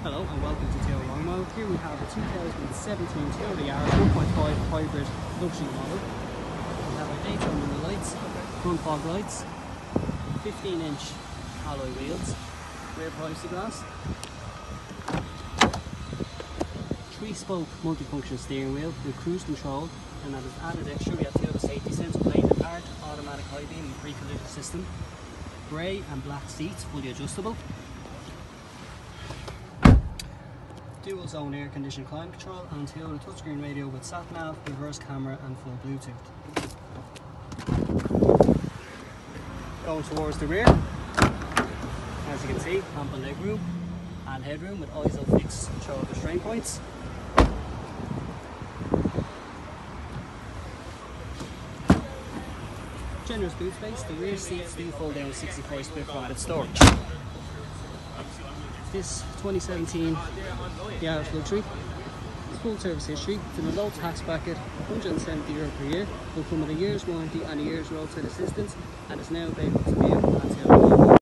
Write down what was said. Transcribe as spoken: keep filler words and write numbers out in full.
Hello and welcome to Toyota Long Model. Here we have a two thousand seventeen Toyota Yaris one point five hybrid luxury model. We have our daytime running lights, front fog lights, fifteen inch alloy wheels, rear privacy glass, three spoke multifunction steering wheel with cruise control, and that is added extra. We have Toyota safety sense plate, apart automatic high beam and pre-collision system, grey and black seats, fully adjustable. Dual zone air conditioned climate control and Toyota touchscreen radio with sat nav, reverse camera and full Bluetooth. Going towards the rear, as you can see, ample leg room and headroom with I S O fixed shoulder restraint points. Generous boot space. The rear seats do fold down with sixty-four split provided storage. This twenty seventeen Yaris Luxury, it's full service history. It's in a low tax bracket, one hundred seventy euro per year. Will come with a year's warranty and a year's roadside assistance, and is now available to view on Toyota.